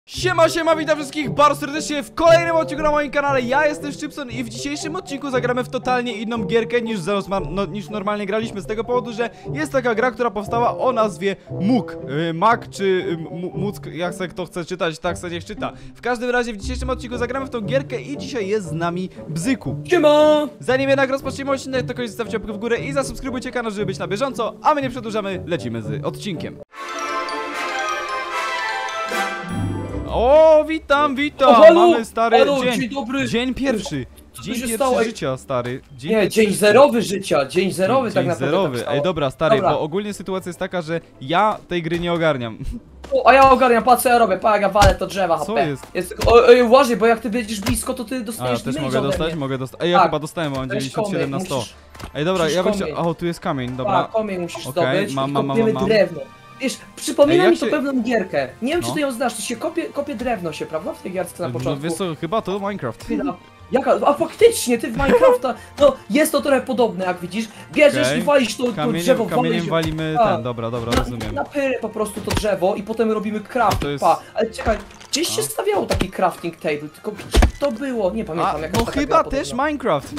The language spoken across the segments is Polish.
Siema, witam wszystkich bardzo serdecznie w kolejnym odcinku na moim kanale. Ja jestem Szczypson i w dzisiejszym odcinku zagramy w totalnie inną gierkę niż normalnie graliśmy. Z tego powodu, że jest taka gra, która powstała o nazwie Muk. Mak czy Muck, jak se kto chce czytać, tak se niech czyta. W każdym razie w dzisiejszym odcinku zagramy w tą gierkę i dzisiaj jest z nami Bzyku. Siema! Zanim jednak rozpoczniemy odcinek, to koniecznie zostawcie łapkę w górę i zasubskrybujcie kanał, żeby być na bieżąco. A my nie przedłużamy, lecimy z odcinkiem. O, witam! Mamy stary dzień. Dzień dobry. Dzień pierwszy. Dzień pierwszy życia, stary. Dzień zerowy życia. Dzień zerowy tak naprawdę. Zerowy. Tak Ej, dobra, stary, Dobra. bo ogólnie sytuacja jest taka, że ja tej gry nie ogarniam. A ja ogarniam, patrz co ja robię, pa jak ja walę to drzewa, Co HP. jest? Uważaj, bo jak ty będziesz blisko, to ty A, ja dostajesz też damage mogę ode dostać? mnie. Mogę dostać. Ej, ja Tak. chyba dostałem, mam Weź 97 na 100. musisz- Ej, dobra, musisz ja bym chciał... komień. O, tu jest kamień, dobra. Tak, komień musisz Okej, zdobyć mam, i mam, kopiemy mam. drewno. Wiesz, przypomina Ej, mi jak to się- pewną gierkę. Nie wiem, czy No. ty ją znasz, to się kopie drewno się, prawda? W tej gierce na No początku. wiesz co, chyba to Minecraft. Chwila. Jaka? A faktycznie, ty w Minecrafta, no jest to trochę podobne, jak widzisz. Bierzesz Okej. i walisz to drzewo, Kamieniem walisz- walimy A. ten, dobra, rozumiem. Na pyrę po prostu to drzewo i potem robimy craft, To jest- pa. Ale czekaj, gdzieś się A. stawiało taki crafting table, tylko gdzie to było? Nie A, pamiętam jak no chyba też Minecraft.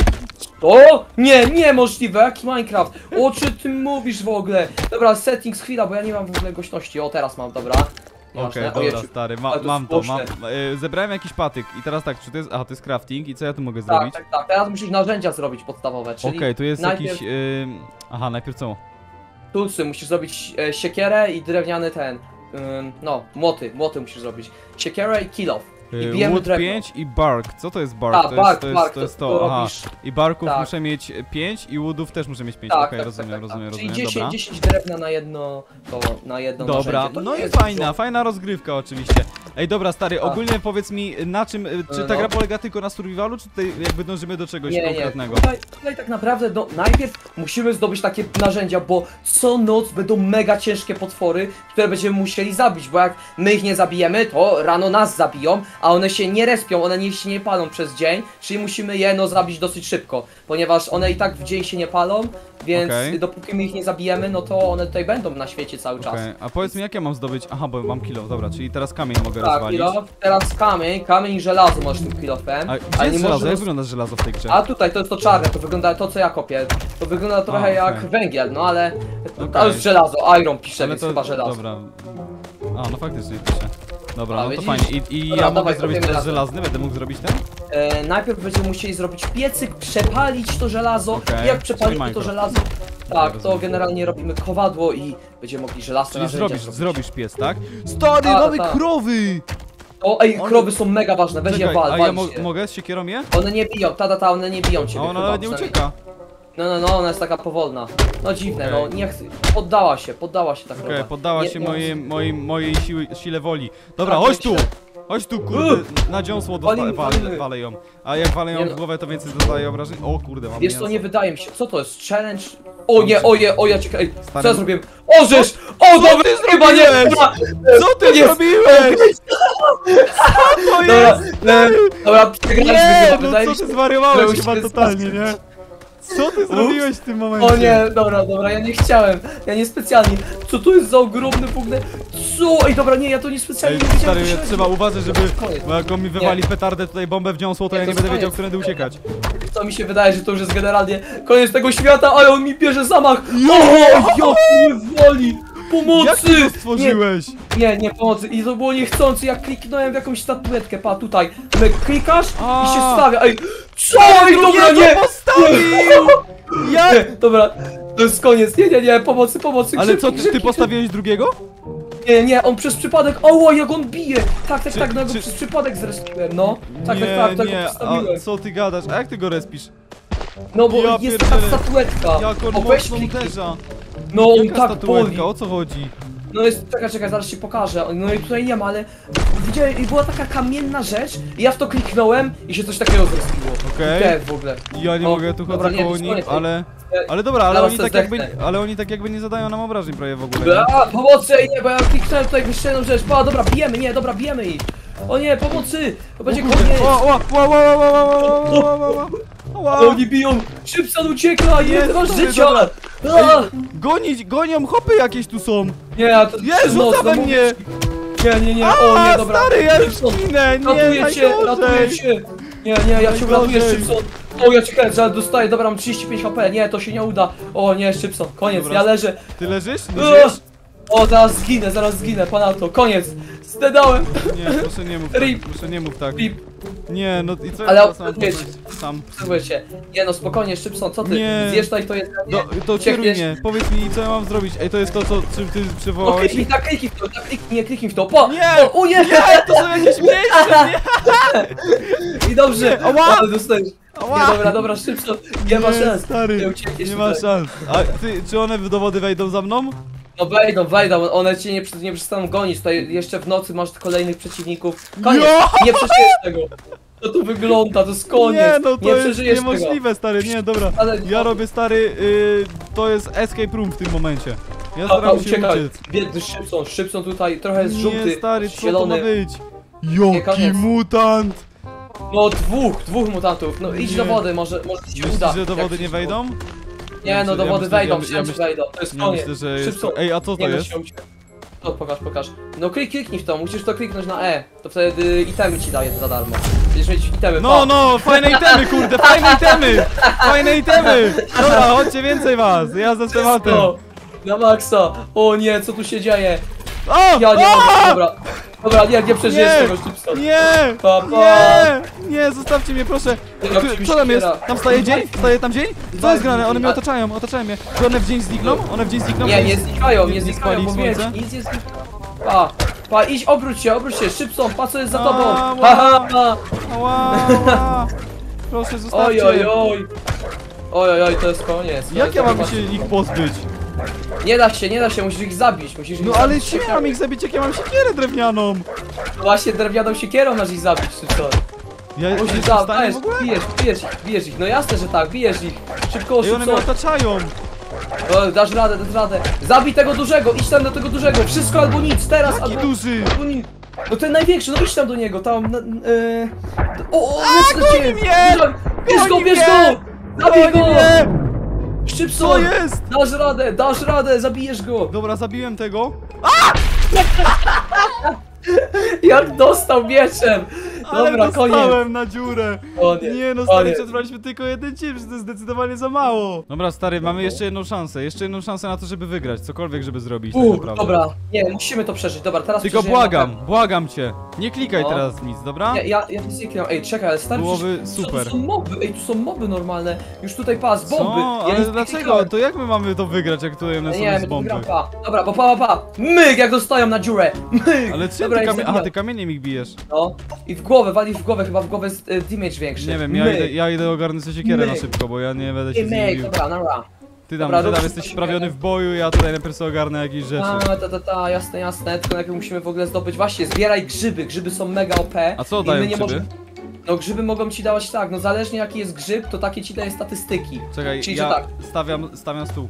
O! Nie, możliwe, jaki Minecraft? O czym ty mówisz w ogóle? Dobra, settings, chwila, bo ja nie mam w ogóle głośności. O, teraz mam, dobra. Okej, Nieważne. dobra, Ojejciu. stary, Ale to mam jest to, głośne. zebrałem jakiś patyk i teraz tak, czy to jest, aha, to jest crafting i co ja tu mogę zrobić? Tak, teraz musisz narzędzia zrobić podstawowe, czyli Okej, tu jest najpierw jakiś, aha, najpierw co? tulsy, musisz zrobić siekierę i drewniany ten, no, młoty musisz zrobić. Siekierę i kill off. I bijemy Wood drewno. 5 i bark, co to jest bark? A, bark, to jest to, aha. robisz. I barków Tak. muszę mieć 5 i woodów też muszę mieć 5, Tak, okej, tak, rozumiem, tak, tak. rozumiem, Czyli dobra. 10 drewna na jedno, to na jedno Dobra, narzędzie. To no nie i jest dużo. fajna rozgrywka oczywiście. Ej, dobra, stary, A. ogólnie powiedz mi, na czym, czy ta No. gra polega tylko na survivalu, czy tutaj jakby dążymy do czegoś Nie, konkretnego? tutaj tak naprawdę najpierw musimy zdobyć takie narzędzia, bo co noc będą mega ciężkie potwory, które będziemy musieli zabić, bo jak my ich nie zabijemy, to rano nas zabiją, a one się nie respią, one się nie palą przez dzień, czyli musimy je zabić dosyć szybko, ponieważ one i tak w dzień się nie palą, więc Okej. dopóki my ich nie zabijemy, no to one tutaj będą na świecie cały czas. Okej, a powiedz mi, jak ja mam zdobyć, aha, bo mam kilo, dobra, czyli teraz kamień mogę Tak, rozwalić. kill-off, teraz kamień i żelazo masz tym kill-offem, A gdzie ale jest nie żelazo? możesz... Jak wygląda żelazo w tej grze? A tutaj to jest to czarne, to wygląda to co ja kopię. To wygląda trochę okej. jak węgiel, no ale to Okej. jest żelazo, iron pisze, więc chyba żelazo. Dobra. A, no faktycznie pisze. Dobra, A, no to widzisz? fajnie. I Dobra, ja mogę dawaj, zrobić kopiemy też razem. żelazny? Będę mógł zrobić ten? Najpierw będziemy musieli zrobić piecyk, przepalić to żelazo. Okej, I jak przepalimy czyli to Minecraft. żelazo, tak, to rozumiem. generalnie robimy kowadło i będziemy mogli żelazne Czyli narzędzia zrobisz pies, tak? Stary, A, mamy tak. krowy! O, ej, One- krowy są mega ważne, weź je Czekaj, wal, a ja wal się. mogę z siekierą je? One nie biją, one nie biją ciebie A ona chyba, nawet nie przynajmniej. ucieka. No, ona jest taka powolna. No dziwne, Okej. no, nie chcę, poddała się ta krowa. Okej, poddała Nie- się nie- mojej sile woli. Dobra, Tak, chodź tu! myślę. Chodź tu, kurde, na dziąsło Walimy. walę ją. A jak walę ją Nie w no. głowę, to więcej dostaje obrażeń. O kurde, mam Wiesz co, mięso. nie wydaje mi się. Co to jest? Challenge? O nie, ja ciekawe. Co Stary- ja zrobiłem? O żeż! O dobra, chyba nie! zrobiłeś? Dobra, Co ty nie- zrobiłeś? Co to Dobra, jest? dobra, przegraliśmy Nie, chyba, no wydaje co mi ty się. zwariowałeś że chyba musimy totalnie, nie? Co ty zrobiłeś w tym momencie? O nie, dobra, ja nie chciałem. Ja nie specjalnie. Co to jest za ogromny w ogóle? Co? Ej, dobra, nie, ja to nie specjalnie Ej, nie wiedziałem. stary, co się trzeba uważać, żeby... Koniec. Bo jak on mi wywali petardę tutaj, bombę wniosło, to Nie, ja to nie będę jest wiedział, koniec. którędy uciekać. Co mi się wydaje, że to już jest generalnie koniec tego świata, ale on mi bierze zamach. O, jak mnie woli! Pomocy! Jak ty to stworzyłeś? Nie, pomocy. I to było niechcący, jak kliknąłem w jakąś statuetkę, pa, tutaj. Klikasz A. i się stawia, ej. Co? Ej, dobra, Drugiego nie! postawił! Jak? Nie, dobra, to jest koniec, nie, pomocy, Ale co, grzybki. ty postawiłeś drugiego? Nie, on przez przypadek, o, jak on bije! Tak, no ja go czy- przez przypadek zrespiłem, no. Tak nie, go nie, postawiłem. a co ty gadasz? A jak ty go respisz? No bo ja jest taka pierdzielę. statuetka. Jak on O, weź mocno kliknij. uderza? No, on Jaka tak boli. statuetka, o co chodzi? No jest, czekaj, zaraz ci pokażę. No i tutaj nie ma, ale widziałem, i była taka kamienna rzecz i ja w to kliknąłem i się coś takiego zrespiło. Okej. W ogóle. Ja nie O, mogę tu dobra, chodzę nie, koło to nich, jest ale... koniec. Ale dobra, Zaraz to zdechnę. ale oni tak jakby nie zadają nam obrażeń prawie w ogóle. Nie? A, pomocy, ej, nie, bo ja kliknąłem tutaj jeszcze jedną rzecz. Pa, dobra, bijemy ich. O nie, pomocy! To będzie koniec! Ale oni biją! Szybson uciekła! Jest, Nie masz dobra, życia! dobra. A! Gonią, hopy jakieś tu są! Nie, a to Jezu, noc, rzuca we no mnie! Nie, o nie, dobra. Stary, ja już Szybson, ginę, nie, ratuję cię, najgorzej. Nie, ja cię uratuję, Najgorzej. Szybson. O, ja cię kręcę, ale dostaję, dobra, mam 35 HP, nie, to się nie uda. O nie, Szybson, koniec, Dobra. ja leżę. Ty leżysz? Nie żyjesz? O, zaraz zginę, ponadto, koniec. Zdedałem. Nie, proszę nie mów Rip. tak, proszę nie mów tak. Rip. Nie, no i co Ale ja teraz mam odpowiedź. powiedzieć sam? Słuchajcie, nie no, spokojnie, Szybson, co ty? Nie. Zjesz to i to jest... To kieruj Uciekniesz. mnie, powiedz mi co ja mam zrobić. Ej, to jest to, czym ty No przywołałeś? kliknij, tak, kliknij w to, tak, kliknij w to, po! Nie. O nie! Nie, to są jakieś miejsca, nie! I dobrze! Nie, ała! Ale dostajesz. Ała! Nie, dobra, Szybson, nie ma szans. stary, Nie uciekniesz nie ma tutaj. szans. A ty, czy one do wody wejdą za mną? No wejdą, one cię nie przestaną gonić, tutaj jeszcze w nocy masz kolejnych przeciwników. Koniec, Jo! nie przeżyjesz tego. To tu wygląda, to jest koniec, Nie, no to nie jest przeżyjesz tego. niemożliwe, stary, nie, dobra. Ale Ja robię, stary, to jest escape room w tym momencie. Ja A, staram się uciekaj, uciec. biedny Szybson tutaj trochę jest żółty, Nie, stary, co to ma zielony. być? Nie, Jaki koniec. mutant! No dwóch mutantów, no idź Nie. do wody, może ci się uda. Myślisz, że do jak wody ci nie się wejdą? Nie, no do wody wejdą, wszędzie wejdą, to jest Ja koniec. myślę, że jest Szybko. to... Ej, a co to Nie da jest? się uciec. No pokaż. No kliknij w to, musisz to kliknąć na E. To wtedy itemy ci daje za darmo. Będziesz mieć itemy, No, fajne itemy, kurde, fajne itemy! Fajne itemy! Dobra, chodźcie więcej was, ja ze tematem. No, na maksa. O nie, co tu się dzieje? O! Ja nie o! mogę, dobra, nie przeżyjesz tego, Szybson. Nie! Pa, pa. Nie, zostawcie mnie, proszę. Jak ci Co tam jest? siekiera. Tam staje dzień? Staje tam dzień? Co jest grane? One mnie A- otaczają mnie. Czy one w dzień znikną? One w dzień znikną? Nie znikają, Nie nie znikają, spali bo wiesz, słońce? nic nie znikają. Pa, idź, obróć się, Szybson, pa co jest za tobą. A, Ha. Ała! Proszę, zostawcie. Oj, to jest koniec. Jak ja mam się ich pozbyć? Nie da się, musisz ich zabić, musisz ich No zabić. ale czym ja mam ich zabić, jak ja mam siekierę drewnianą? Właśnie drewnianą siekierą masz ich zabić, Szybson. Ja Musisz jestem w stanie zabić, w ogóle? bijesz ich, no jasne, że tak, bijesz ich. Szybko, Ej, one mnie Szybson. otaczają. O, dasz radę. Zabij tego dużego, idź tam do tego dużego, wszystko albo nic, teraz Jaki albo... duży? albo nic. No ten największy, no idź tam do niego, tam... goni mnie! Bierz go! mnie! Zabij Goni go! mnie! Co Szybson! jest? Dasz radę, zabijesz go! Dobra, zabiłem tego. Jak dostał mieczem! Ale Dobra, koniec. dostałem na dziurę. Koniec, Nie no, stary, koniec. przetrwaliśmy tylko jeden chip, że to jest zdecydowanie za mało. Dobra, stary, mamy jeszcze jedną szansę na to, żeby wygrać, cokolwiek, żeby zrobić tak naprawdę. Dobra, nie, musimy to przeżyć, dobra, teraz Tylko przeżyjemy na błagam cię, nie klikaj No. teraz nic, dobra? pewno. Ja nic nie klikam. Ej, czekaj, ale stary, Byłoby przecież super. Tu są moby, tu są moby normalne. Już tutaj pas, bomby. Co? Ja Ale nic nie dlaczego? klikałem. To jak my mamy to wygrać, jak tutaj one są Nie, z my tu bomby? gram, pa. Dobra, bo pa. Myk, jak dostają na dziurę. Myk. Ale czym Dobra, ty ich Aha, zabijam. ty kamieniem ich bijesz. No. I w głowę, walisz w głowę, chyba w głowę jest damage większy. Nie wiem, Myk. ja idę ogarnąć sobie siekierę na Myk. szybko, bo ja nie będę się Myk, z nimi bił. dobra, nara. Ty Dobra, tam rób jesteś szybko wprawiony siekierę. w boju, ja tutaj najpierw sobie ogarnę jakieś rzeczy. Jasne, tylko najpierw musimy w ogóle zdobyć, właśnie, zbieraj grzyby są mega OP. A co i dają my nie grzyby? możemy- No grzyby mogą ci dawać tak, no zależnie jaki jest grzyb, to takie ci daje statystyki. Czekaj, Czyli, że ja tak. stawiam stół.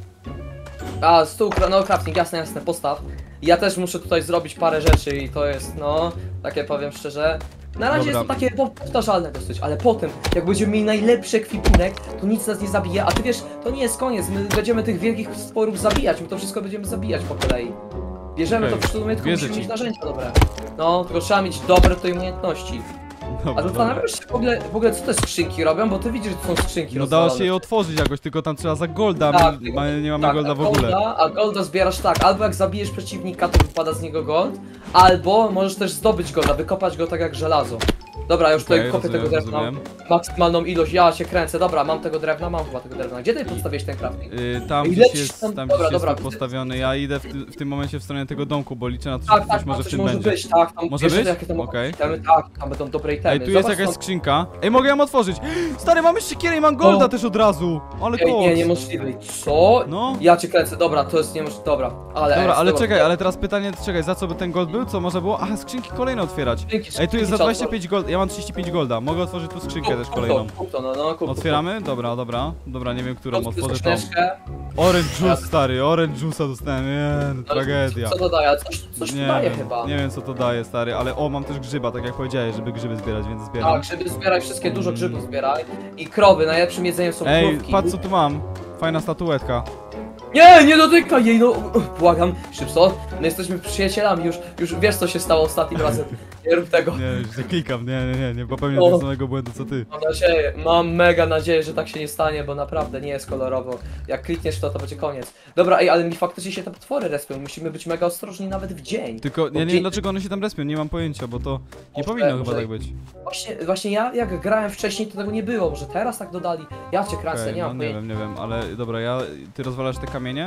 A, stół, no crafting, jasne, postaw. Ja też muszę tutaj zrobić parę rzeczy i to jest, no, takie powiem szczerze. Na razie Dobra. jest to takie powtarzalne dosyć, ale potem, jak będziemy mieli najlepszy ekwipunek, to nic nas nie zabije, a ty wiesz, to nie jest koniec, my będziemy tych wielkich stworów zabijać, my to wszystko będziemy zabijać po kolei. Bierzemy Okej, to w sumie, tylko wierzę musimy ci. mieć narzędzia dobre. No, tylko trzeba mieć dobre tutaj umiejętności. A Dobra, zastanawiam się w ogóle co te skrzynki robią, bo ty widzisz, że to są skrzynki No dało się rozwalone. je otworzyć jakoś, tylko tam trzeba za golda, Tak, nie mamy tak, golda w ogóle. A golda zbierasz tak, albo jak zabijesz przeciwnika, to wypada z niego gold, albo możesz też zdobyć golda, wykopać go tak jak żelazo. Dobra, ja już tutaj Okej, kopię tego rozumiem, drewna. rozumiem. Maksymalną ilość, ja się kręcę, dobra, mam tego drewna, mam chyba tego drewna. Gdzie ty podstawiłeś ten crafting? Tam Ile gdzieś ci jest, tam- tam dobra, gdzieś jest dobra, to postawione, ja idę w tym momencie w stronę tego domku, bo liczę na to, że Tak, coś może w coś tym może będzie. być, tak, tam Może wiesz, być? jakie to mogą Okej. być itemy, tak, tam będą dobre itemy. Ej, tu jest Zobacz, jakaś tam- skrzynka. Ej, mogę ją otworzyć! Stary, mamy siekierę i mam golda O. też od razu! Ale Ej, nie, koks! niemożliwe. Co? No. Ja cię kręcę, dobra, to jest niemożliwe, dobra, Dobra, ale czekaj, ale teraz pytanie, czekaj, za co by ten gold był? Co można było? Aha, skrzynki kolejne otwierać. Ej, tu jest za 25 gold, ja mam 35 golda, mogę otworzyć tu skrzynkę też kolejną. Kup to, no, kup. Otwieramy? Dobra, nie wiem, którą Otwórz otworzę tą. skrzyneczkę. Orange juice, stary, orange juice'a dostałem, nie, Ale tragedia. Co to daje? Coś tu Nie daje wiem, chyba. nie wiem co to daje, stary, ale o, mam też grzyba, tak jak powiedziałeś, żeby grzyby zbierać, więc zbieram. Tak, grzyby zbieraj, wszystkie dużo grzybów zbieraj. I krowy, najlepszym jedzeniem są Ej, krówki. patrz co tu mam. Fajna statuetka. Nie dotykaj jej, no! Błagam, Szybson, my jesteśmy przyjacielami, już wiesz co się stało ostatnim razem. Nie rób tego. Nie, już się klikam, nie popełnię O. tego samego błędu co ty. Mam mega nadzieję, że tak się nie stanie, bo naprawdę nie jest kolorowo. Jak klikniesz to będzie koniec. Dobra, ej, ale mi faktycznie się te potwory respią, musimy być mega ostrożni nawet w dzień. Tylko ja nie wiem dlaczego one się tam respią, nie mam pojęcia, bo to nie powinno chyba tak być. Właśnie ja jak grałem wcześniej to tego nie było, może teraz tak dodali. Ja cię kracę, Okej, nie no mam nie pojęcia. wiem, ale dobra, ty rozwalasz te kamienie?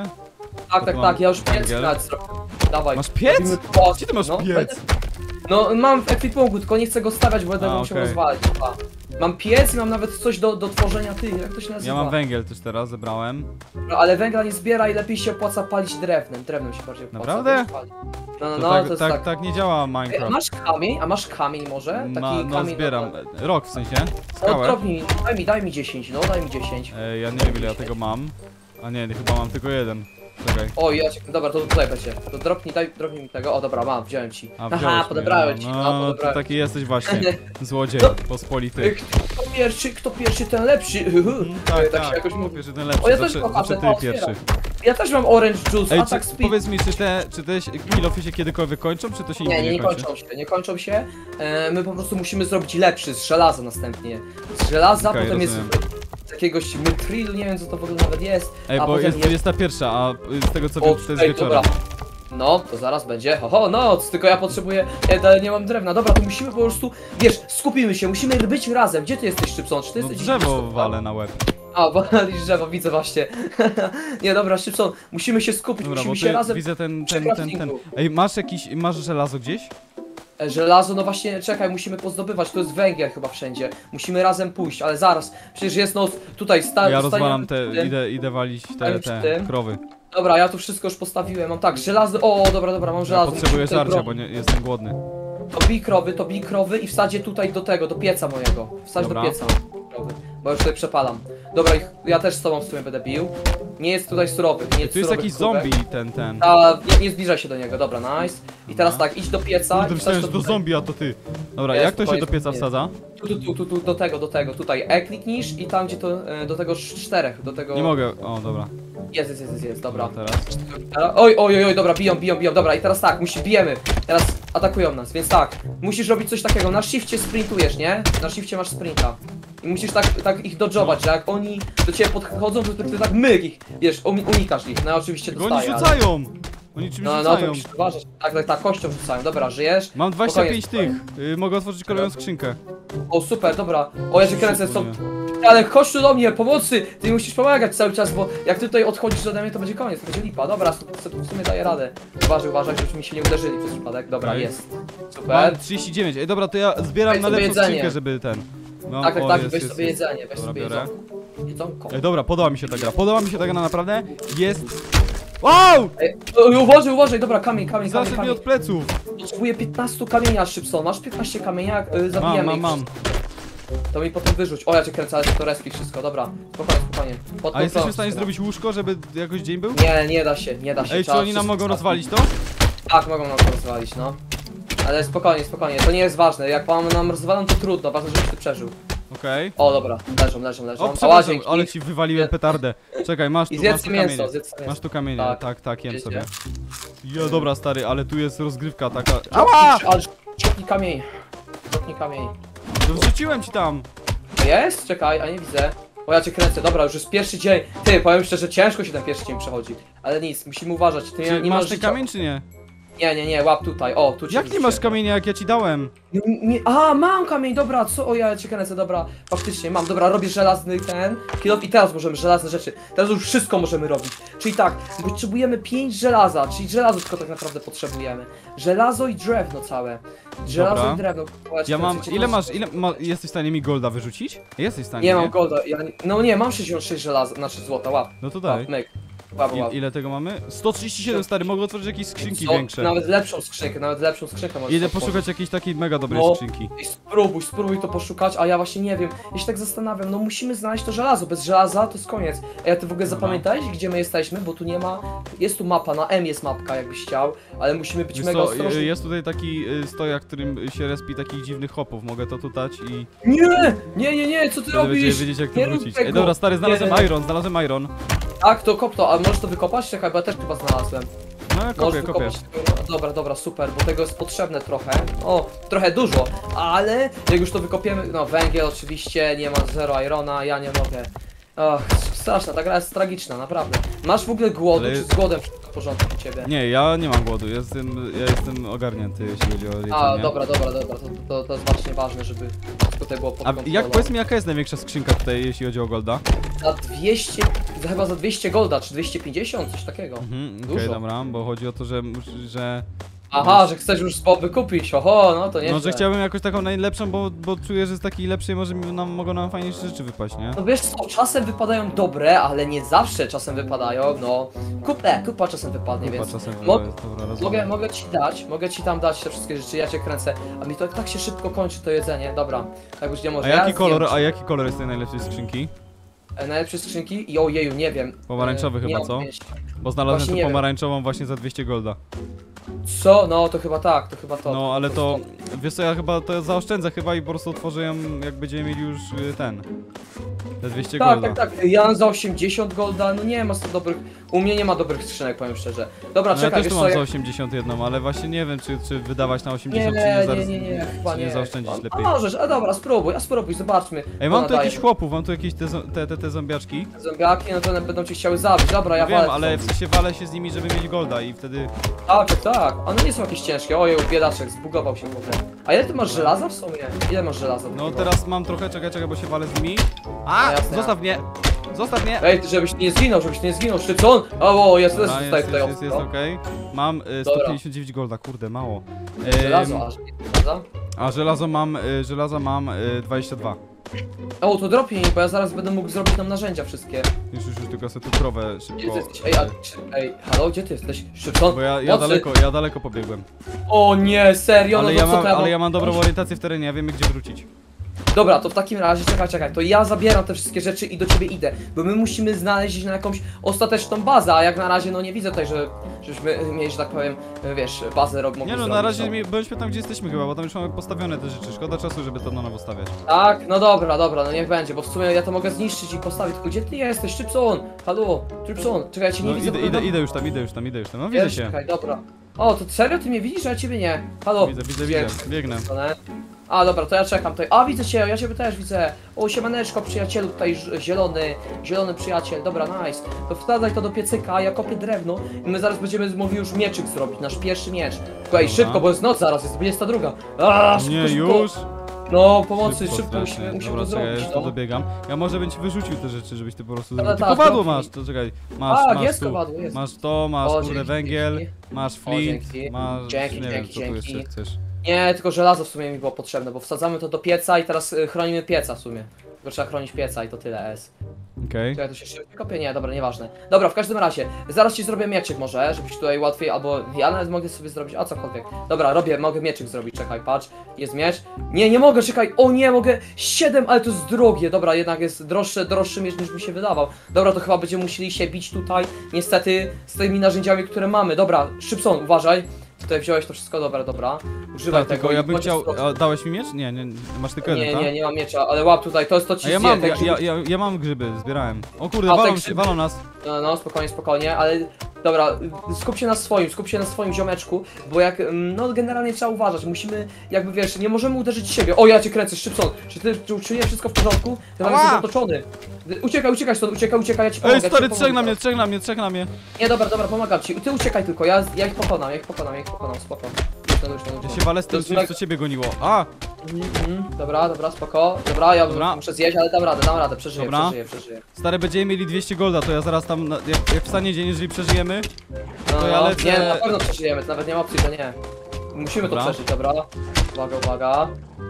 Tak, ja już piec węgiel. nawet zrobię. Dawaj. Masz piec? Robimy płot. Gdzie ty masz No, piec? No mam w ekwipunku, tylko nie chcę go stawiać, bo będę A, musiał okej. rozwalić. Mam piec i mam nawet coś do tworzenia jak to się nazywa? Ja mam węgiel też teraz, zebrałem. No, ale węgla nie zbiera i lepiej się opłaca palić drewnem. Drewnem się bardziej opłaca. Naprawdę? wiesz, palić. No, To to jest tak. tak nie działa Ej, Minecraft. a masz kamień może? Taki No kamień. zbieram. Rok w sensie. No, Skałę. drobnij, daj mi 10, no daj mi 10. Ja nie wiem ile ja tego mam. A nie, chyba mam tylko jeden. Czekaj. Oj, dobra, to tutaj będzie. To dropnij mi tego. O dobra, wziąłem ci. A Haha, wziąłeś podebrałem mnie, ci, no, no, to podebrałem. taki jesteś właśnie. Złodziej, No. pospolity. Kto pierwszy, ten lepszy. Tak się jakoś mówi. Pierwszy ten O, lepszy, ja też zawsze kocham, ty to pierwszy. otwieram. Ja też mam orange juice, Ej, attack speed. powiedz mi, czy te kilofy się kiedykolwiek kończą, czy to się nigdy Nie kończy? kończą się. My po prostu musimy zrobić lepszy, z żelaza następnie. Z żelaza, Okej, potem rozumiem. jest z jakiegoś mytril, nie wiem co to w ogóle nawet jest. Ej, a bo potem jest 21, a z tego co wiem, to jest ej, wieczorem. dobra. No, to zaraz będzie. Oho, noc, tylko ja potrzebuję, nie mam drewna. Dobra, to musimy po prostu, wiesz, skupimy się, musimy być razem. Gdzie ty jesteś, Szybson? Czy ty No jesteś drzewo gdzieś- walę na łeb. A, walisz drzewo, widzę właśnie. Nie, dobra, Szybson, musimy się skupić, Dobra, bo musimy się ty razem... widzę ten. przy craftingu. Ej, masz żelazo gdzieś? Żelazo, no właśnie, czekaj, musimy pozdobywać, to jest węgiel chyba wszędzie. Musimy razem pójść, ale zaraz, przecież jest noc, tutaj Ja rozwalam staniemy idę walić Staniemy przy te tym. krowy. Dobra, ja tu wszystko już postawiłem, mam tak, żelazo, dobra, mam Ja żelazo. potrzebuję musimy tutaj żarcia, bronić. bo jestem głodny. To bij krowy i wsadzie tutaj do pieca mojego. Wsadź Dobra. do pieca krowy, bo już tutaj przepalam. Dobra, ja też z tobą w sumie będę bił. Nie jest tutaj surowych, nie jest Tu jest surowych jakiś krówek. zombie ten. Nie zbliżaj się do niego, dobra, nice. I teraz tak, idź do pieca Kurde, i myślałem, wsadź że to tutaj. zombie, a to ty. Dobra, Jest, jak to się spokojnie, do pieca spokojnie. wsadza? Tu, do tego, tutaj kliknisz i tam gdzie to, do tego czterech, do tego... Nie mogę, o dobra. Jest, dobra. Teraz. Oj, dobra, biją, dobra i teraz tak, bijemy, teraz atakują nas, więc tak, musisz robić coś takiego, na shifcie sprintujesz, nie? Na shifcie masz sprinta. I musisz tak ich dodżować, że jak oni do ciebie podchodzą, to ty tak myk ich, wiesz, unikasz ich, no oczywiście Tylko oni dostaję, ale... rzucają! Oni czymś No, to rzucają. musisz uważać, tak, kością rzucają, dobra, żyjesz? Mam 25 Spokojnie, tych. Mogę otworzyć kolejną skrzynkę. O, super, dobra, o, ja się kręcę, Szybko, ale chodź tu do mnie, pomocy! Ty musisz pomagać cały czas, bo jak ty tutaj odchodzisz ode mnie, to będzie koniec, to będzie lipa. Dobra, w sumie daję radę. Uważaj, żebyśmy się nie uderzyli przez przypadek. Dobra, Okej. jest. Mam Super. 39. Ej, dobra, to ja zbieram Weź na sobie lepszą jedzenie. skrzynkę, żeby ten. No, Tak, o, weź jest. sobie jedzenie, weź Dobra, sobie biorę. jedzonko. Ej, dobra, podoba mi się ta gra. Podoba mi się ta gra naprawdę. Jest. Wow! Ej, uważaj, dobra, kamień. Zaszedł mi od pleców. Potrzebuję 15 kamienia, Szybson. Masz 15 kamienia, jak zabijemy ich. Mam. To mi potem wyrzuć. O, ja cię kręcę, ale to reski wszystko, dobra. Spokojnie. Pod A jesteśmy kontrolą w stanie wszystko. zrobić łóżko, żeby jakoś dzień był? Nie da się. Ej, czy trzeba oni nam wszystko mogą zostawić. rozwalić to? Tak, mogą nam to rozwalić, no. Ale spokojnie, to nie jest ważne. Jak nam rozwalą, to trudno, ważne, żebyś ty przeżył. Okej. O, dobra, leżą. O, przepraszam, ale ci wywaliłem petardę. Czekaj, masz I tu zjedz kamienie. mięso, Masz tu kamienie, tak, jem Wiecie? sobie. Jo, dobra stary, ale tu jest rozgrywka taka. Ała! Czopnij kamień. No wrzuciłem ci tam. Jest? Czekaj, a nie widzę. O, ja cię kręcę, dobra, już jest pierwszy dzień. Ty, powiem szczerze, ciężko się ten pierwszy dzień przechodzi. Ale nic, musimy uważać. Ty Czy nie masz masz ten życia. kamień czy nie? Nie, łap tutaj, o, tu cię Jak nie masz kamienia, jak ja ci dałem? A, mam kamień, dobra, co? O, ja cię kręcę, dobra, faktycznie mam, dobra, robię żelazny kill off i teraz możemy żelazne rzeczy. Teraz już wszystko możemy robić. Czyli tak, potrzebujemy 5 żelaza, czyli żelazo tylko tak naprawdę potrzebujemy. Żelazo i drewno całe. Żelazo Dobra. i drewno. O, Ja mam, cię ile kręcę. masz, jesteś w stanie mi golda wyrzucić? Jesteś w stanie, Nie mam golda, no nie, mam 66 żelaza, znaczy złota, łap. No to daj. Łap, myk. Łap. Ile tego mamy? 137 stary, mogę otworzyć jakieś skrzynki Co? większe. Nawet lepszą skrzynkę możesz Idę otworzyć. poszukać jakiejś takiej mega dobrej No. skrzynki. I spróbuj to poszukać, a ja właśnie nie wiem. Ja się tak zastanawiam, no musimy znaleźć to żelazo. Bez żelaza to jest koniec. A ja ty w ogóle zapamiętałeś, gdzie my jesteśmy? Bo tu nie ma. Jest tu mapa, na M jest mapka, jakbyś chciał, ale musimy być Wiesz mega co, ostrożni. jest tutaj taki stojak, którym się respi takich dziwnych hopów. Mogę to tu dać i Nie, co ty wtedy będziemy robisz? wiedzieć jak Nie to rób wrócić. tego. Ej, dobra stary, znalazłem Nie. iron. Tak, to kop to, a możesz to wykopać? Czekaj, bo ja też chyba znalazłem. No ja Możesz kopię. wykopać tego, no, dobra, dobra, super, bo tego jest potrzebne trochę. O, trochę dużo, ale jak już to wykopiemy, no węgiel oczywiście, nie ma zero irona, ja nie mogę. Och, straszna, ta gra jest tragiczna, naprawdę. Masz w ogóle głodu, Ale- czy z głodem wszystko w porządku u ciebie? Nie, ja nie mam głodu, ja jestem ogarnięty, jeśli chodzi o jedzenie. A, dobra, to jest właśnie ważne, żeby tutaj było pod A kontrolą. jak, powiedz mi, jaka jest największa skrzynka tutaj, jeśli chodzi o golda? Za 200, chyba za 200 golda, czy 250, coś takiego. Okej, Dużo. dobra, bo chodzi o to, że Aha, że chcesz już z Boby kupić, oho, no to nie. no, że chciałbym jakoś taką najlepszą, bo czuję, że z takiej lepszej mogą nam fajniejsze rzeczy wypaść, nie? No wiesz co, czasem wypadają dobre, ale nie zawsze czasem wypadają, no. Kupa czasem wypadnie, Chyba więc czasem mo- jest, dobra, rozumiem. mogę ci tam dać te wszystkie rzeczy, ja cię kręcę. A mi to tak się szybko kończy to jedzenie, dobra. Tak już nie może. A Ja jaki kolor jest tej najlepszej skrzynki? najlepsze skrzynki? I ojeju, nie wiem. Pomarańczowy Nie chyba, mam co? pojęcia. Bo znalazłem Właśnie tu nie wiem. pomarańczową właśnie za 200 golda. Co? No to chyba tak, to chyba to. No ale to, wiesz co, ja chyba to zaoszczędzę chyba i po prostu otworzę ją, jak będziemy mieli już te 200 Tak, golda. tak, tak. Ja za 80 golda, no nie ma z dobrych. U mnie nie ma dobrych skrzynek, powiem szczerze. Dobra, No ja czekaj, też tu wiesz mam co, za 81, ale właśnie nie wiem, czy wydawać na Nie, 80, nie, chyba czy nie nie. zaoszczędzić A lepiej. możesz, a dobra, spróbuj, zobaczmy. Ej, mam tu jakichś chłopów, mam tu jakieś te zombiaczki. Zombiaki, no to one będą cię chciały zabić. Dobra, ja Wiem, walę. ale w sensie walę się z nimi, żeby mieć golda i wtedy... Tak. One nie są jakieś ciężkie. Ojej, biedaczek, zbugował się w ogóle. A ile ty masz żelaza w sumie? Ile masz żelaza? No teraz mam trochę, czekaj, bo się walę z nimi. No A! jasne. Zostaw mnie! Zostaw mnie! Ej, ty żebyś nie zginął, Szczypcon! O, jest Dobra, tutaj, jest okej. Mam 159 golda, kurde, mało. Żelazo, aż nie żelaza. A żelaza mam 22. O, to dropnij, bo ja zaraz będę mógł zrobić nam narzędzia wszystkie. Już, tylko sobie tu krowę Gdzie szybko. ty jesteś? Ej, halo, gdzie ty jesteś? Szczypcon? Bo ja Mocy. daleko pobiegłem. O nie, serio? Ale No to co to ja mam dobrą orientację w terenie, ja wiem gdzie wrócić. Dobra, to w takim razie, czekaj, to ja zabieram te wszystkie rzeczy i do ciebie idę, bo my musimy znaleźć na jakąś ostateczną bazę, a jak na razie no nie widzę tutaj, żebyśmy mieli, że tak powiem, wiesz, bazę mogli Nie no, zrobić, na razie byliśmy tam gdzie jesteśmy chyba, bo tam już mamy postawione te rzeczy. Szkoda czasu, żeby to na nowo stawiać. Tak, no dobra, no niech będzie, bo w sumie ja to mogę zniszczyć i postawić, tylko gdzie ty jesteś, Szczypson? Halo, Szczypson, czekaj, ja cię nie No widzę. idę już tam. No widzę Wiesz, cię. czekaj, dobra. O, to serio ty mnie widzisz, a ja ciebie nie? Halo. Widzę, Gdzie? biegnę. A dobra, to ja czekam tutaj. A widzę cię, ja ciebie też widzę. O, siemaneczko, przyjacielu tutaj zielony przyjaciel. Dobra, nice. To wsadzaj to do piecyka, ja kopię drewno i my zaraz będziemy mogli już mieczyk zrobić, nasz pierwszy miecz. Słuchaj, Dobra. szybko, bo jest noc zaraz, jest 22. A, szybko, Nie, szybko. już? No, pomocy, szybko strasznie. musimy Dobra, to czekaj, ja zrobić, już tu no. dobiegam. Ja może bym ci wyrzucił te rzeczy, żebyś ty po prostu Ale zrobił. Ty tak, kowadło dobra. masz, to czekaj. Tak, Masz jest tu, kowadło, jest. masz to, masz O, kurde dzięki, węgiel, dzięki. masz flint, dzięki. masz, Dzięki, nie wiem co tu dzięki. jeszcze chcesz. Nie, tylko żelazo w sumie mi było potrzebne, bo wsadzamy to do pieca i teraz chronimy pieca w sumie. Tylko trzeba chronić pieca i to tyle jest. Okej. Czekaj, to się szybko kopie? Nie, dobra, nieważne. Dobra, w każdym razie, zaraz ci zrobię mieczyk może, żebyś tutaj łatwiej, albo ja nawet mogę sobie zrobić, a cokolwiek. Dobra, mogę mieczyk zrobić, czekaj, patrz, jest miecz. Nie mogę, czekaj, o nie, mogę 7, ale to jest drogie, dobra, jednak jest droższy miecz niż mi się wydawał. Dobra, to chyba będziemy musieli się bić tutaj, niestety, z tymi narzędziami, które mamy. Dobra, Szczypson, uważaj. Tutaj wziąłeś to wszystko, dobra. Używaj Tak, tego. tylko ja i bym bądź chciał... ostrożny. A, dałeś mi miecz? Nie, masz tylko jeden, tak? Nie mam miecza, ale łap tutaj, to jest to ci A ja zje, mam, te grzyby. ja mam grzyby, zbierałem. O kurde, A, te walą grzyby. nas. No, spokojnie, ale dobra, skup się na swoim ziomeczku, bo jak, no generalnie trzeba uważać, musimy, jakby wiesz, nie możemy uderzyć siebie. O, ja cię kręcę, Szczypson, czy nie wszystko w porządku? Ty Ała! jesteś otoczony. Uciekaj stąd, uciekaj, ja ci pomogę. Ej stary, ja ci trzech na pomogę. mnie, trzech na mnie. Nie, dobra, pomagam ci, ty uciekaj tylko, ja ich pokonam, spoko. Ja się walę z tym, To jest co ciebie goniło. A! Dobra, spoko. Dobra, ja Dobra. muszę zjeść, ale dam radę, przeżyję. Stary, będziemy mieli 200 golda, to ja zaraz tam, jak wstanie dzień, jeżeli przeżyjemy, No, to ja lecę... nie, na pewno przeżyjemy, to nawet nie ma opcji, że nie. Musimy Dobra. to przeżyć, dobra? Uwaga.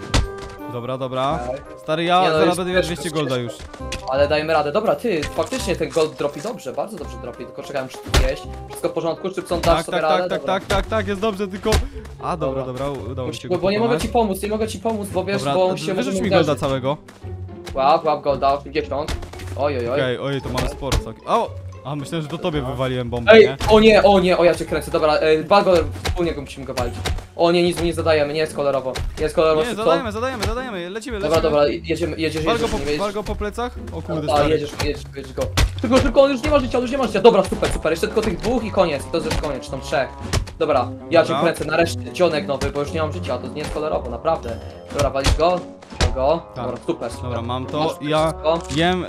Dobra. Okej. Stary, Nie, ja no, zaraz jest będę miał ciężko, 200 golda już. Ale dajmy radę. Dobra, ty, faktycznie ten gold dropi dobrze, bardzo dobrze dropi, tylko czekam, czy tu jeść. Wszystko w porządku, Szczypson, dasz sobie radę? Dobra. Tak, jest dobrze, tylko... A, dobra, udało mi się go Bo nie mogę pokonać. ci pomóc, bo wiesz, Dobra, bo się wyrzuć możemy mi golda uderzyć. całego. Łap golda, 80. Oj. Okej, oj, to mamy sporo całkiem. O! A myślałem, że to tobie wywaliłem bombę, Ej, nie? o nie, o ja cię kręcę, dobra, Balgo, wspólnie go musimy go walić. O nie, nic mu nie zadajemy, nie jest kolorowo. Jest kolorowo, Nie, szybko. zadajemy, lecimy. Dobra, jedziesz, Wal go po plecach? O kurde, A, stary. jedziesz go. Tylko on już nie ma życia, Dobra, super, jeszcze tylko tych dwóch i koniec, to jest już koniec, czy tam trzech. Dobra, ja cię Dobra. kręcę, nareszcie, dzionek nowy, bo już nie mam życia, to nie jest kolorowo, naprawdę. Dobra, walisz go, Tak. dobra, super. Dobra, mam Masz to. Ja wszystko? jem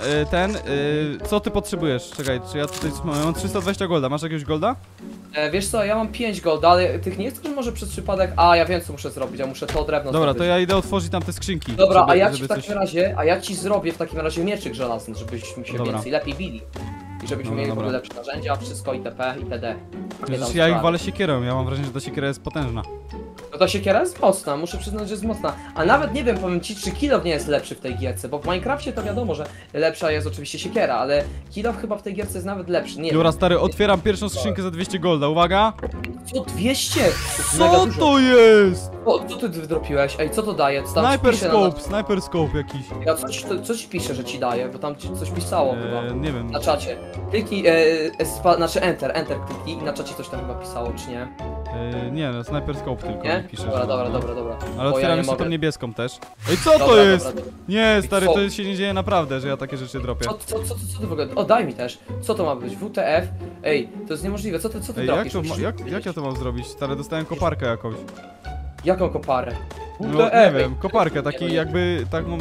co ty potrzebujesz? Czekaj, czy ja tutaj mam 320 golda, masz jakiegoś golda? Wiesz co, ja mam 5 gold, ale tych nie chcesz może przez przypadek. A, ja wiem co muszę zrobić, ja muszę to drewno Dobra, zdobyć. to ja idę otworzyć tam te skrzynki. Dobra, żeby, a ja ci żeby w takim razie, zrobię w takim razie mieczyk żelazny, żebyśmy się Dobra. lepiej bili. I żebyśmy mieli w ogóle lepsze narzędzia, wszystko itp. itd. Przecież ja ich walę siekierą, ja mam wrażenie, że ta siekiera jest potężna. No ta siekiera jest mocna, muszę przyznać, że jest mocna. A nawet nie wiem, powiem ci, czy kill nie jest lepszy w tej gierce, bo w Minecrafcie to wiadomo, że lepsza jest oczywiście siekiera, ale kill chyba w tej gierce jest nawet lepszy. Nie Dobra, wiem. stary, otwieram pierwszą skrzynkę za 200 golda, uwaga! Co 200? To jest mega Co dużo. to jest? O, co ty wydropiłeś? Ej, co to daje? Co tam ci pisze Sniper scope jakiś. Ja co ci pisze, że ci daje? Bo tam ci coś pisało chyba. Nie wiem. Na czacie. Kliknij, znaczy enter kliknij i na czacie coś tam chyba pisało, czy nie? Nie, no sniper scope tylko Nie? mi pisze. Dobra, że dobra, no. dobra. Ale O, otwieram nie jeszcze tą mogę. niebieską też. Ej, co to Dobra, jest? dobra. Nie, stary, Co? to się nie dzieje naprawdę, że ja takie rzeczy dropię. Co ty w ogóle? O, daj mi też. Co to ma być? WTF? Ej, to jest niemożliwe. Co ty Ej, dropisz? jak ja to mam zrobić? Stary, dostałem koparkę jakąś. Jaką koparę? No, WTF, nie ej. wiem, koparkę, taki jakby, taką,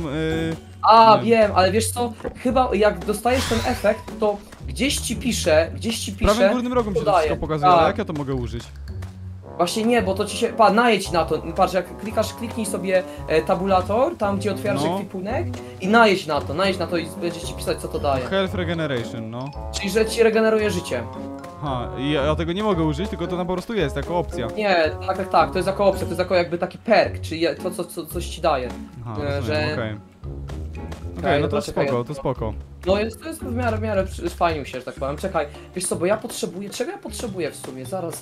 A, nie wiem, ale wiesz co? Chyba jak dostajesz ten efekt, to gdzieś ci pisze, w prawym górnym rogu mi się to daje. wszystko pokazuje, ale Tak. jak ja to mogę użyć? Właśnie nie, bo to ci się. najedź na to. Patrz, jak klikasz, kliknij sobie tabulator, tam gdzie otwierasz No. ekwipunek i najedź na to i będzie ci pisać co to daje. Health Regeneration, no. Czyli, że ci regeneruje życie. Ha, i ja tego nie mogę użyć, tylko to na po prostu jest, jako opcja. Nie, tak, to jest jako opcja, to jest jako jakby taki perk, czyli coś ci daje. Aha, że- rozumiem, okej. Okej, No to dobra, czekaj, spoko, to spoko. No jest, to jest w miarę fajnie się, że tak powiem. Czekaj, wiesz co, bo ja potrzebuję, czego ja potrzebuję w sumie? Zaraz.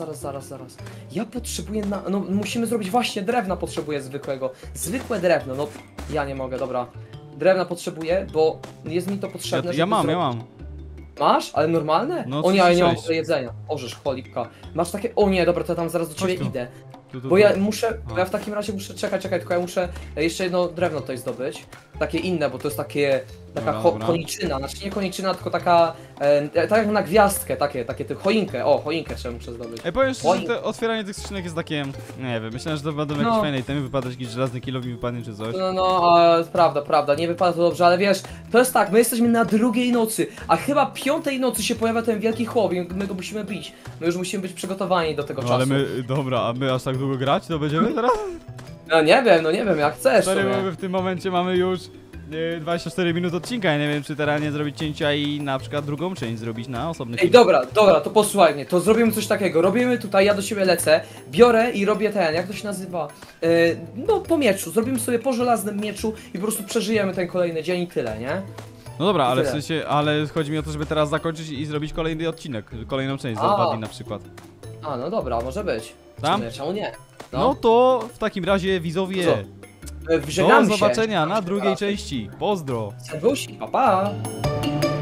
Ja potrzebuję no musimy zrobić właśnie drewna potrzebuję zwykłego. Zwykłe drewno, no ja nie mogę, dobra. Drewna potrzebuję, bo jest mi to potrzebne, Ja żeby mam. Masz? Ale normalne? No, O nie, ale nie mam 36. tyle jedzenia. Orzesz, cholipka. Masz takie, o nie, dobra, to ja tam zaraz do ciebie Chodź tu. idę. Tu, Bo ja muszę, A. bo ja w takim razie muszę, czekaj, tylko ja muszę jeszcze jedno drewno tutaj zdobyć. Takie inne, bo to jest taka Dobra. koniczyna, znaczy nie koniczyna, tylko taka, tak jak na gwiazdkę, takie choinkę trzeba muszę zdobyć. Ej, powiem szczerze, że Choinkę. to otwieranie tych skrzynek jest takie, nie wiem, myślałem, że to będą jakieś No. fajne itemy, wypadać jakiś żelazny kilo mi wypadnie czy coś. Prawda, nie wypada to dobrze, ale wiesz, to jest tak, my jesteśmy na drugiej nocy, a chyba piątej nocy się pojawia ten wielki chłop i my go musimy bić. My już musimy być przygotowani do tego No czasu. ale my, dobra, a my aż tak długo grać to będziemy teraz? No nie wiem, jak chcesz Stary, sobie. bo my w tym momencie mamy już 24 minut odcinka, ja nie wiem czy teraz nie zrobić cięcia i na przykład drugą część zrobić na osobny Ej, film. dobra, to posłuchaj mnie, to zrobimy coś takiego, robimy tutaj, ja do siebie lecę, biorę i robię jak to się nazywa, no po mieczu, zrobimy sobie po żelaznym mieczu i po prostu przeżyjemy ten kolejny dzień i tyle, nie? No dobra, ale w Tyle. sensie, ale chodzi mi o to, żeby teraz zakończyć i zrobić kolejny odcinek, kolejną część za A. 2 dni na przykład. A, no dobra, może być. Tam? Czemu nie? No to w takim razie widzowie, Żegnamy do się. zobaczenia na drugiej części, pozdro! Serwusi, pa pa!